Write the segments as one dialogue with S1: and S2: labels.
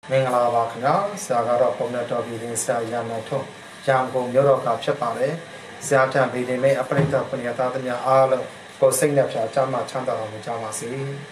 S1: မင်္ဂလာပါခင်ဗျာဆရာကတော့ပုံနဲ့တော်ပြည်တင်ဆရာရန်နိုင်ထွန်းရန်ကုန်မြို့တော်ကဖြစ်ပါတယ်ဆရာထံပြည်တင်မဲ့အပရိသတ်ပညာသားတို့များအားလုံးကိုစိတ်နဲ့ဖြာချမ်းသာချမ်းသာတော်မူကြပါစေ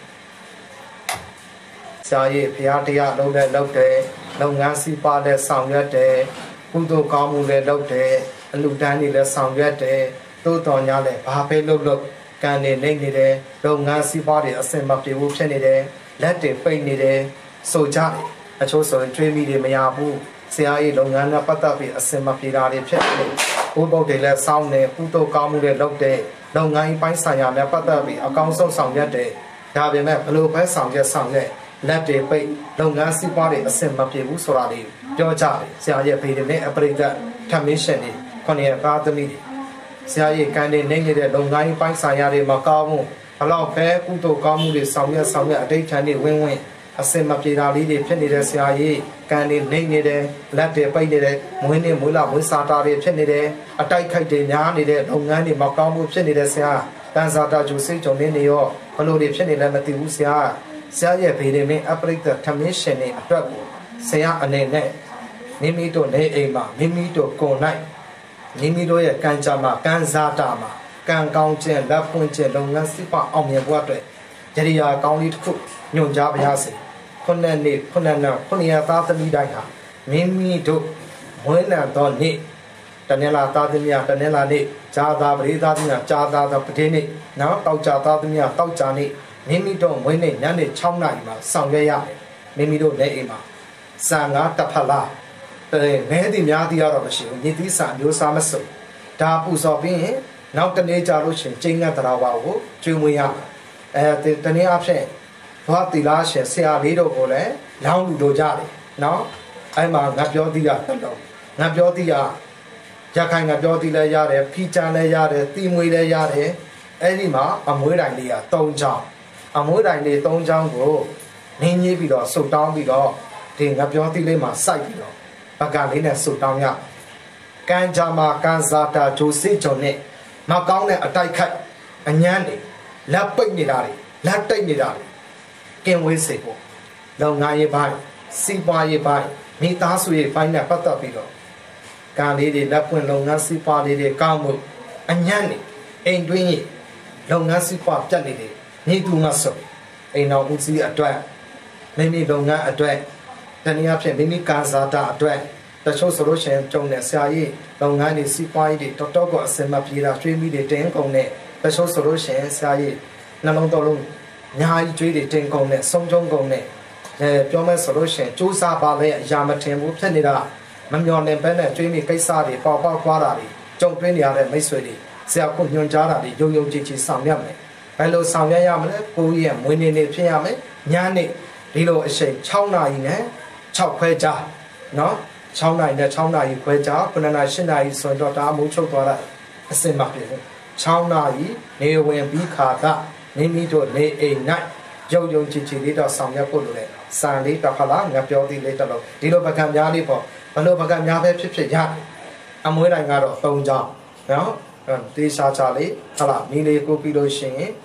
S1: ဆရာရဲ့ဖရာတရားလုံးနဲ့လုပ်တဲ့လုပ်ငန်းစီးပွားနဲ့ဆောင်ရွက်တဲ့ကုသိုလ်ကောင်းမှုနဲ့လုပ်တဲ့အလူတန်းတွေလည်းဆောင်ရွက်တဲ့သို့တော်ညာလည်းဘာပဲလုပ်ကံနေနေနေတယ်လုပ်ငန်းစီးပွားတွေအစင်မပြေဘူးဖြစ်နေတယ်လက်တွေပိတ်နေတယ်ဆိုကြတယ်အချို့ဆိုရင်တွေးမိတွေမရဘူးဆရာရဲ့လုပ်ငန်းနဲ့ပတ်သက်ပြီးအစင်မပြေတာတွေဖြစ်တယ်ဘုဘုတ်တွေလည်းစောင်းနေကုသိုလ်ကောင်းမှုတွေလုပ်တဲ့လုပ်ငန်းပိုင်းဆိုင်ရာနဲ့ပတ်သက်ပြီးအကောင်းဆုံးဆောင်ရွက်တဲ့ဒါပေမဲ့ဘလို့ပဲဆောင်ရွက်လက်တွေပိတ်လုပ်ငန်းစီးပွားတွေအစင်မပြေဘူးဆိုတာတွေပြောကြတယ်ဆရာရဲ့ဗေဒနဲ့အပရိသတ်ထမင်းရှင်တွေခொနည်းကားသမီးတွေဆရာရဲ့ကံတွေနေနေတဲ့လုပ်ငန်းပိုင်းဆိုင်ရာတွေမကောင်းဘူးဘလောက်ပဲကုသိုလ်ကောင်းမှုတွေဆောင်ရွက်အတိတ်ထန်တွေဝင်းအစင်မပြေတာလေးတွေဖြစ်နေတဲ့ဆရာကြီးကံတွေနေနေတယ်လက်တွေပိတ်နေတယ်မွေးနေမွေးလာမွေးစားတာတွေဖြစ်နေတယ်အတိုက်ခိုက်တွေများနေတဲ့လုပ်ငန်းတွေမကောင်းမှုဖြစ်နေတဲ့ဆရာတန်စာတာကျူစိတ်ကြုံနေရောဘလို့တွေဖြစ်နေလဲမသိဘူးဆရာရဲ့ဗေဒမင်းအပရိသတ်ထမင်းရှင်တွေအတွက်ကိုဆရာအနေနဲ့မိမိတို့နေအိမ်မှာမိမိတို့ကိုယ်၌မိမိတို့ရဲ့ကံကြမ္မာကံစားတာမှာကံကောင်းခြင်းလက်ပွင့်ခြင်းလုပ်ငန်းစီးပွားအောင်မြင်ဖို့အတွက်ကြရိယာကောင်းလေးတစ်ခုညွှန်ကြားပါရစေခုနှစ်နှစ်ခုနှစ်သားသမီးတိုင်းဟာမိမိတို့မွေးလံသောနေ့တနေ့လာသားသမီးတနေ့လာနေ့ဂျာသာပရိသားသမီးဂျာသာသောပတိနေ့နောက်တောက်ကြသားသမီးတောက်ကြနေ့မိမိတို့မွေးနေ့ညနေ6နာရီမှာဆောင်ရွက်ရတယ်မိမိတို့နေအိမ်မှာစံငါတဖလားမဲသည်များသည်တော့မရှိဘူးညီသီးစာမျိုးစားမစုံဒါပူဇော်ပြီးရင်နောက်တနေ့ကြာလို့ရှိရင်ကျင်းငတ်တရားပါကိုကျွေးမွေးရမှာတနေ့အဖြစ်ဘာတီလာရှင်ဆရာလေးတို့ကိုလည်းလောင်းလူတို့ကြတယ်နော်အဲ့မှာငါပြောသည်ကတက်တော့ငါပြောသည်ကရခိုင်ငါပြောသည်လည်းရတယ်ဖီချန်လည်းရတယ်တီမွေလည်းရတယ်အဲ့ဒီမှာအမွေးတိုင်လေးက3ချောင်းအမွေးတိုင်လေး3ချောင်းကိုနင်းကြီးပြီးတော့စုတ်တောင်းပြီးတော့ဒီငါပြောသည်လေးမှာစိုက်ပြီးတော့ပကလေးနဲ့စုတ်တောင်းရကံကြမ္မာကံစားတာဂျိုစိဂျုံနဲ့မကောင်းတဲ့အတိုက်ခိုက်အညမ်းတွေလက်ပိတ်နေတာတွေလက်တိတ်နေတာတွေကင်ဝေးစေဖို့လုပ်ငန်းရေးပိုင်းစီးပွားရေးပိုင်းမိသားစုရေးပိုင်းနဲ့ပတ်သက်ပြီးတော့ကံလေးတွေလက်ပွင့်လုပ်ငန်းစီးပွားလေးတွေကောင်းမှုအညံ့နေအိမ်တွင်းရေးလုပ်ငန်းစီးပွားပြတ်နေတယ်ညီတူမဆုပ်အိမ်တော်ဦးစီးအတွက်မိမိလုပ်ငန်းအတွက်တနည်းအားဖြင့်မိမိကာစားတာအတွက်တချို့ဆိုလို့ရှိရင်ကျုံတဲ့ဆရာကြီးလုပ်ငန်းတွေစီးပွားရေးတွေတော်တော်ကအစင်မပြေတာကျွေးမိတွေတင်းကုန်တဲ့တချို့ဆိုလို့ရှိရင်ဆရာကြီးနှလုံးတော်လုံးညာကြီးကျွေးတွေတင်ကုန်နဲ့ဆုံးကျုံကုန်နဲ့ပြောမဲ့ဆိုလို့ရှိရင်စူးစားပါလေအရာမထင်ဘူးဖြစ်နေတာမမျော်လင့်ပဲနဲ့ကျွေးမိကိစ္စတွေပေါကွာတာတွေကြုံတွင်းနေရတဲ့မိတ်ဆွေတွေဆရာကညွှန်ကြားတာတွေယုံကြည်ဆောင်ရွက်မယ်ဘယ်လိုဆောင်ရွက်ရမလဲကိုကြီးရဲ့မွေးနေ့နေ့ဖြစ်ရမယ်ညနေဒီလိုအချိန်6နာရီနဲ့6ခွဲကြာနော်6နာရီနဲ့6နာရီခွဲကြာ9နာရီ10နာရီဆိုတော့ဒါမိုးချုပ်သွားတာအစင်မပြေဘူး6နာရီနေဝင်ပြီးခါကမိမိတို့နေအိမ်၌ယုံကြည်လေးတော့ဆောင်ရွက်ဖို့လိုတယ်စံလေးတစ်ဖလားငါပြောသည်လေးတစ်လုံးဒီလိုပကံများလေးပေါ့ဘလို့ပကံများပဲဖြစ်ရတယ်အမွေးတိုင်းကတော့3ချောင်းနော်တေးရှားချလေးဟလာမီလေးကိုပြီးလို့ရှိရင်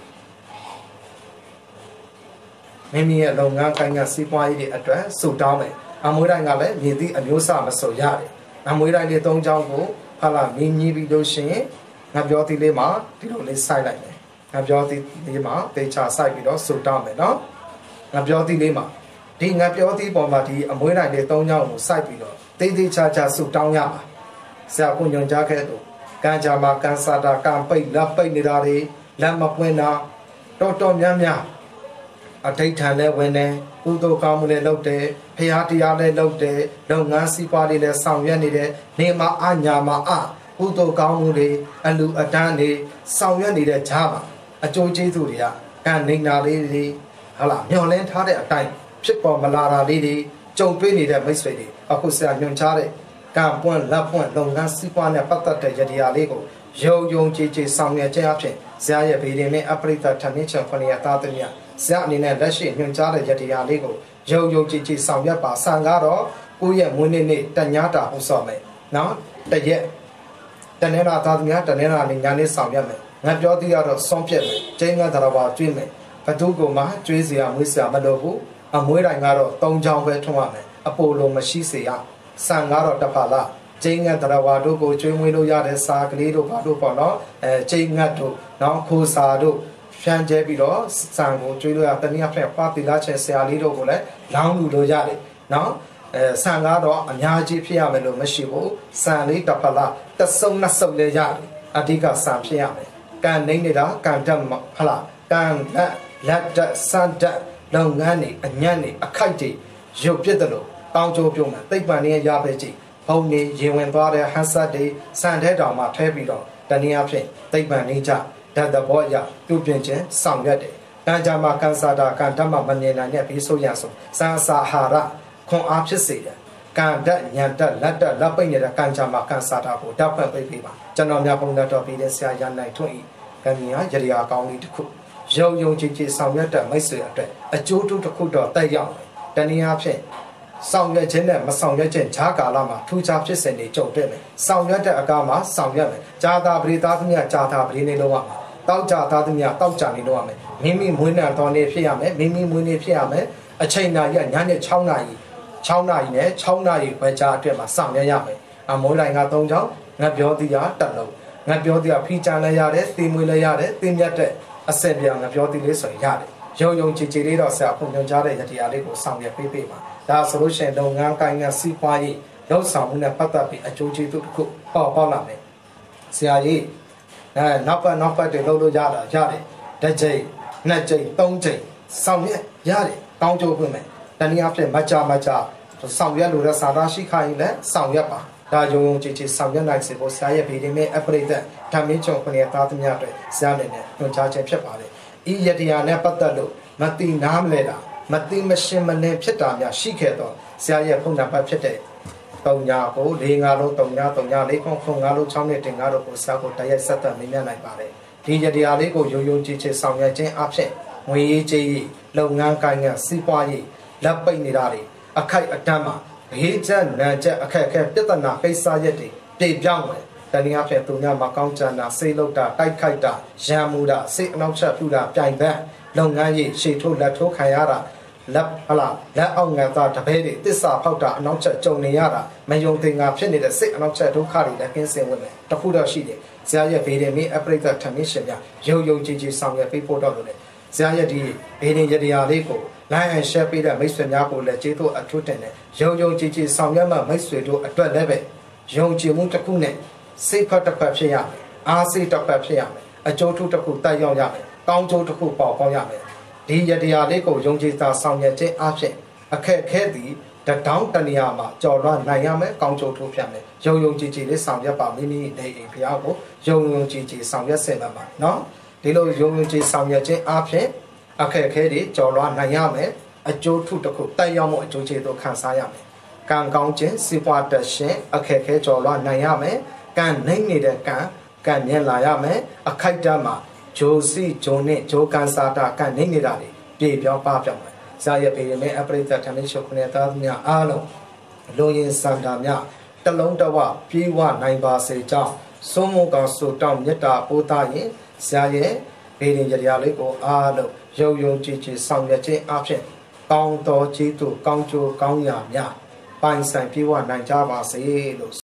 S1: မိမိရဲ့လုပ်ငန်းကိုင်ကစီးပွားရေးတွေအတွက်စုတောင်းမယ်အမွေးတိုင်းကလည်းမြည်သည့်အမျိုးအစားမစုံရတယ်အမွေးတိုင်းလေး3ချောင်းကိုဟလာမီးပြီးလို့ရှိရင်ငါပြောသည်လေးမှာဒီလိုလေးစိုက်လိုက်မယ်ငါပြောသည်လေးမှာတေချာစိုက်ပြီးတော့စုတောင်းမယ်နော်ငါပြောသည်လေးမှာဒီငါပြောသည်ပေါ်မှာဒီအမွေးတိုင်းလေး3ချောင်းကိုစိုက်ပြီးတော့တေချာစုတောင်းရမှာဆရာကညွှန်ကြားခဲ့တော့ကံကြမ္မာကံစားတာကံပိတ်လက်ပိတ်နေတာတွေလက်မပွင့်တာတော်များအဋိဌာန်လည်းဝင်တယ်ကုသိုလ်ကောင်းမှုလည်းလုပ်တယ်ဖရာတရားလည်းလုပ်တယ်လုပ်ငန်းစီးပွားတွေလည်းဆောင်ရွက်နေတယ်နေမှာအညာမှာကုသိုလ်ကောင်းမှုတွေအလူအတန်းတွေဆောင်ရွက်နေတဲ့ဂျာမှာအကျိုးကျေးဇူးတွေကကံနေတာလေးတွေဟုတ်လားမျောလင်းထားတဲ့အတိုင်းဖြစ်ပေါ်မလာတာလေးတွေကြုံတွေ့နေတဲ့မိတ်ဆွေတွေအခုဆရာညွှန်ကြားတဲ့ကံပွင့်လက်ပွင့်လုပ်ငန်းစီးပွားနဲ့ပတ်သက်တဲ့ယတရားလေးကိုယုံကြည်ဆောင်ရွက်ခြင်းအဖြစ်ဆရာရဲ့ဗေဒင်နဲ့အပရိသတ်ထမင်းချံခွန်ရသားသမီးဆရာအနေနဲ့လက်ရှိညွှန်ကြားတဲ့ယတရားလေးကိုယုံကြည်ဆောင်ရွက်ပါဆံကတော့ကိုယ့်ရဲ့မွေးနေ့တညတာဟုတ်စော်မယ်နော်တရက်တနေ့လာသားသမီးတနေ့လာနေညာနေဆောင်ရွက်မယ်ငါပြောသည်ကတော့ဆုံးဖြတ်မယ်ကျင်းငါတော်ဘာကျွေးမယ်ဘသူကမှကျွေးစရာမွေးစရာမလိုဘူးအမွေးတိုင်းကတော့3ချောင်းပဲထုံးရမယ်အပိုလိုမရှိစေရဆန်ကတော့တဖာလားကျင်းငတ်တရဝါတို့ကိုကျွေးမွေးလို့ရတဲ့စာကလေးတို့ဘာတို့ပေါ့နော်ကျင်းငတ်တို့နော်ခိုးစာတို့ဖြန့်ကျဲပြီးတော့ဆန်ကိုကျွေးလို့ရတနည်းအားဖြင့်ပါတီလာချေဆရာလေးတို့ကိုလည်းလောင်းလူလို့ရတယ်နော်ဆန်ကတော့အများကြီးဖြစ်ရမယ်လို့မရှိဘူးဆန်လေးတဖာလားတစုံနှစ်စုံလေးရတယ်အဓိကဆန်ဖြစ်ရမယ်ကန်နေနေတာကန်တက်ဟလားကန်လက်တက်စန်တက်လုပ်ငန်းတွေအညံ့တွေအခိုက်တွေရုပ်ပြစ်တယ်လို့တောင်းကြိုးပြုံးမှာသိပ္ပံနဲ့ရပဲကြည့်ဘုံနေရင်ဝင်သွားတဲ့ဟန်ဆက်တွေစံတဲ့တောင်မှထဲပြီးတော့တနည်းအားဖြင့်သိပ္ပံနေကြဓာတ်သဘောအရပြုပြင်ခြင်းဆောင်ရွက်တယ်။ကံကြမှာကန်စာတာကံဓာတ်မှာမမြင်နိုင်တဲ့ပြီးဆိုရဆိုစံစာဟာရခွန်အားဖြစ်စေတယ်။ကံဓာတ်ညံဓာတ်လက်ဓာတ်လက်ပိတ်နေတဲ့ကံကြမှာကန်စာတာကိုဓာတ်ဖွင့်ပေးပေးပါ။ကျွန်တော်များပုံတော်ပြီးတဲ့ဆရာရနိုင်ထွန်းဤကံမြာရရာကောင်းလေးတစ်ခုရုံကြည်ကြည်ဆောင်ရွက်တဲ့မိတ်ဆွေအတွက်အကျိုးတစ်ခုတော့တက်ရောက်တနည်းအားဖြင့်ဆောင်ရွက်ခြင်းနဲ့မဆောင်ရွက်ခြင်းခြားကာလမှာထူးခြားဖြစ်စဉ်တွေကြုံတွေ့မယ်။ဆောင်ရွက်တဲ့အကားမှာဆောင်ရွက်မယ်။ဂျာတာပရိသတ်များဂျာတာပရိနေလို့ရမှာ။တောက်ကြသားသူများတောက်ကြနေလို့ရမယ်။မိမိမွေးနှံတော်နေဖြစ်ရမယ်။မိမိမွေးနေဖြစ်ရမယ်။အချိန်နာရီညနေ6နာရီနဲ့6နာရီပဲကြားအတွက်မှာဆောင်ရွက်ရမယ်။အမိုးလိုင်က3ချောင်းငတ်ပြောသည်ကတက်လုံးငတ်ပြောသည်ကဖီးချမ်းလည်းရတယ်၊သီမွေလည်းရတယ်၊သီမြတ်တဲ့အစင်ပြောင်ငတ်ပြောသည်လေးဆိုရင်ရတယ်။ရုံကြည်လေးတော့ဆရာဖွင့်ပြကြားတဲ့တရားလေးကိုဆောင်ရွက်ပေးပါဒါဆိုလို့ရှိရင်လုပ်ငန်းကိုင်ငန်းစီးပွားရေးလောက်ဆောင်မှုနဲ့ပတ်သက်ပြီးအကျိုးကျေးဇူးတစ်ခုပေါက်လာမယ်ဆရာကြီးနောက်ပတ်တွေလုပ်လို့ရတယ်တစ်ချိန်နှစ်ချိန်သုံးချိန်ဆောင်ရွက်ရတယ်တောင်းကြိုးပြင်မယ်တနည်းအားဖြင့်မကြဆောင်ရွက်လို့ရစာသားရှိခိုင်းလဲဆောင်ရွက်ပါဒါယုံကြည်ဆောင်ရွက်နိုင်စေဖို့ဆရာရဲ့ဗီဒီမေအပရိသတ်ဓမ္မင်းချုံခနဲ့သားသမီးတွေဆရာနဲ့ညွှန်ကြားခြင်းဖြစ်ပါတယ်ဤယတရားနဲ့ပတ်သက်လို့မသိနားမလဲတာမသိမရှင်းမလင်းဖြစ်တာများရှိခဲ့တော့ဆရာရဲ့ဖုန်းနံပါတ်ဖြစ်တဲ့3ညာကို45လုံး3ညာ3ညာ4ခု5လုံး6နဲ့တင်5လုံးကိုဆရာကိုတရက်ဆက်သက်မေးမြန်းနိုင်ပါတယ်ဒီယတရားလေးကိုယုံကြည်ဆောင်ရွက်ခြင်းအဖြစ်ငွေရေးကြေးရေးလုပ်ငန်းကိုင်ငန်းစီးပွားရေးလက်ပိတ်နေတာတွေအခိုက်အတန့်မှာဘေးကျနံကျအခက်အခဲပြဿနာကိစ္စရက်တွေပြေပြောင်းတယ်တနည်းအားဖြင့်သူများမှာကောင်းချမ်းတာစိတ်လောက်တာတိုက်ခိုက်တာရံမှုတာစိတ်အနှောက်အယှက်ပြုတာပြိုင်ဘက်လုပ်ငန်းရေးရှေ့ထိုးလက်ထိုးခံရတာလက်အောင်ငါသားတပည့်တွေတစ္ဆာဖောက်တာအနောက်ချက်ကြုံနေရတာမယုံသင်္ကာဖြစ်နေတဲ့စိတ်အနောက်ချက်ဒုက္ခတွေလည်းကင်းစင်ဝင်မယ်တခုတော့ရှိတယ်ဆရာရဲ့ဗေဒင်မီအပရိသတ်ထမင်းရှင်များယုံကြည်ဆောင်ရွက်ပေးဖို့တော့လို့လေဆရာရဲ့ဒီဗေဒင်ရတရားလေးကိုလိုင်းအရှက်ပေးတဲ့မိတ်ဆွေများကိုလည်းကျေးဇူးအထူးတင်တယ်ယုံကြည်ဆောင်ရွက်မှမိတ်ဆွေတို့အတွက်လည်းပဲယုံကြည်မှုတစ်ခုနဲ့စိတ်ဖက်တစ်ဖက်ဖြစ်ရမယ်အားစိတ်တစ်ဖက်ဖြစ်ရမယ်အကျိုးထူးတစ်ခုတက်ရောက်ရမယ်ကောင်းကျိုးတစ်ခုပေါက်ရမယ်ဒီယတရားလေးကိုယုံကြည်သာဆောင်ရွက်ခြင်းအဖြစ်အခက်ခဲသည်တောင်းတနေရာမှာကြော်လွှမ်းနိုင်ရမယ်ကောင်းကျိုးထိုးပြမယ်ယုံကြည်လေးဆောင်ရွက်ပါမိမိနေအိမ်ဖျားကိုယုံကြည်ဆောင်ရွက်စေမှာနော်ဒီလိုယုံကြည်ဆောင်ရွက်ခြင်းအဖြစ်အခက်ခဲတွေကြော်လွှမ်းနိုင်ရမယ်အကျိုးထူးတစ်ခုတက်ရောက်မှုအကျိုးကျေးဇူးခံစားရမယ်ကံကောင်းခြင်းစီးပွားတတ်ရှင်အခက်ခဲကြော်လွှမ်းနိုင်ရမယ်ကံနိုင်နေတဲ့ကံမြင်လာရမယ်အခိုက်အတန့်မှာဂျိုစီဂျိုနဲ့ဂျိုကန်စာတာကန်နေနေတာတွေပြေပြောင်းပါပြောင်းမယ်ဇာရဲ့ပေရမယ့်အပရိသတ်ထမင်းချုပ်ခနဲ့သားသမီးအားလုံးလူရင်စံတာများတလုံးတဝပြေးဝနိုင်ပါစေကြောင်းစွန်းမကောင်ဆိုတောင်းမြတ်တာပိုးသားရင်ဇာရဲ့ပေရင်ရရာလေးကိုအားလုံးယုံကြည်ဆောင်ရွက်ခြင်းအဖြစ်ကောင်းတော်ကျေးဇူးကောင်းကျိုးကောင်းရာများပိုင်ဆိုင်ပြေးဝနိုင်ကြပါစေလို့